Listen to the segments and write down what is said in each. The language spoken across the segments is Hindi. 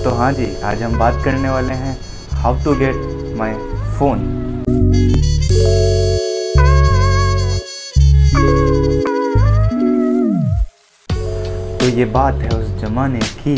तो हाँ जी, आज हम बात करने वाले हैं how to get my phone. तो ये बात है उस ज़माने की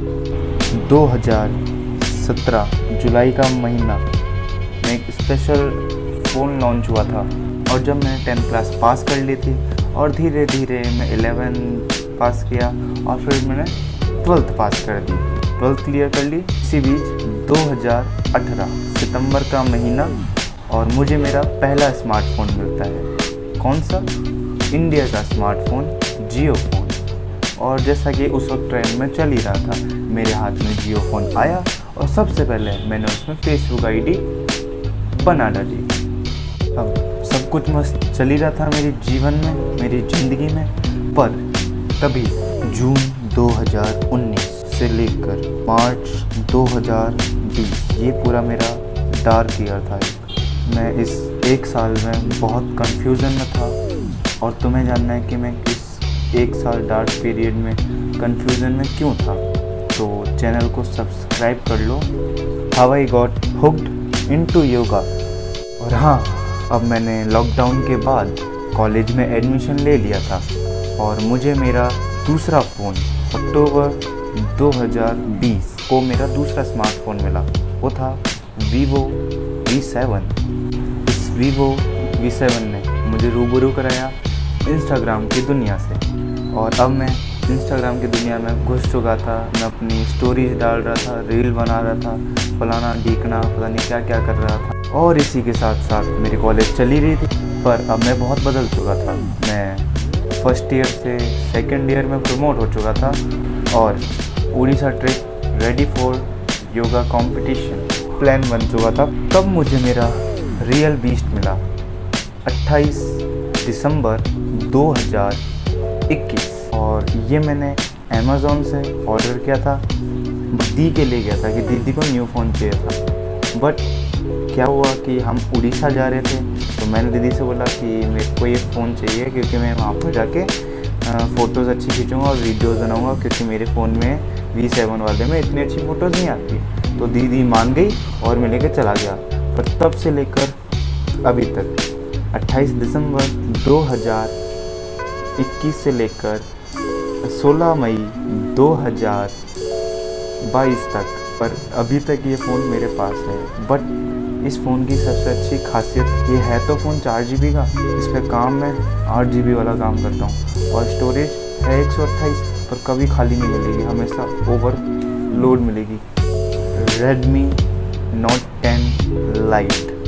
2017 जुलाई का महीना में एक स्पेशल फ़ोन लॉन्च हुआ था। और जब मैंने 10th क्लास पास कर ली थी और धीरे धीरे मैं 11 पास किया और फिर मैंने 12th पास कर दी, 12th क्लियर कर ली। इसी बीच 2018 सितंबर का महीना और मुझे मेरा पहला स्मार्टफोन मिलता है। कौन सा? इंडिया का स्मार्टफोन, जियो फ़ोन। और जैसा कि उस वक्त ट्रेंड में चल ही रहा था, मेरे हाथ में जियो फ़ोन आया और सबसे पहले मैंने उसमें फेसबुक आईडी बना डाली। अब सब कुछ मस्त चल ही रहा था मेरे जीवन में, मेरी ज़िंदगी में। पर तभी जून 2019 से लेकर मार्च 2020 ये पूरा मेरा डार्क ईयर था। मैं इस एक साल में बहुत कंफ्यूजन में था और तुम्हें जानना है कि मैं इस एक साल डार्क पीरियड में कंफ्यूजन में क्यों था, तो चैनल को सब्सक्राइब कर लो। How I got hooked into yoga. और हाँ, अब मैंने लॉकडाउन के बाद कॉलेज में एडमिशन ले लिया था और मुझे मेरा दूसरा फ़ोन अक्टूबर 2020 को मेरा दूसरा स्मार्टफोन मिला। वो था Vivo V7। इस Vivo V7 ने मुझे रूबरू कराया इंस्टाग्राम की दुनिया से। और अब मैं इंस्टाग्राम की दुनिया में घुस चुका था। मैं अपनी स्टोरीज डाल रहा था, रील बना रहा था, फलाना ढीकना पता नहीं क्या क्या कर रहा था। और इसी के साथ साथ मेरी कॉलेज चली रही थी। पर अब मैं बहुत बदल चुका था। मैं फर्स्ट ईयर से सेकंड ईयर में प्रमोट हो चुका था और Orissa trip, ready for yoga competition plan बन चुका था। तब मुझे मेरा रियल बीस्ट मिला 28 दिसंबर 2021 और ये मैंने अमेज़ॉन से ऑर्डर किया था। दी के लिए गया था कि दीदी को न्यू फ़ोन चाहिए था। बट क्या हुआ कि हम उड़ीसा जा रहे थे, तो मैंने दीदी से बोला कि मेरे को ये फ़ोन चाहिए क्योंकि मैं वहाँ पर जाके फ़ोटोज़ अच्छी खींचूँगा और वीडियोज़ बनाऊँगा, क्योंकि मेरे फ़ोन में V7 वाले में इतनी अच्छी फ़ोटोज़ नहीं आती। तो दीदी मान गई और मैं लेकर चला गया। पर तब से लेकर अभी तक 28 दिसंबर 2021 से लेकर 16 मई 2022 तक, पर अभी तक ये फ़ोन मेरे पास है। बट इस फ़ोन की सबसे अच्छी खासियत ये है, तो फ़ोन 4 GB का, इस पर काम मैं 8 GB वाला काम करता हूँ और स्टोरेज है 128, पर कभी खाली नहीं मिलेगी, हमेशा ओवरलोड मिलेगी। Redmi Note 10 Lite।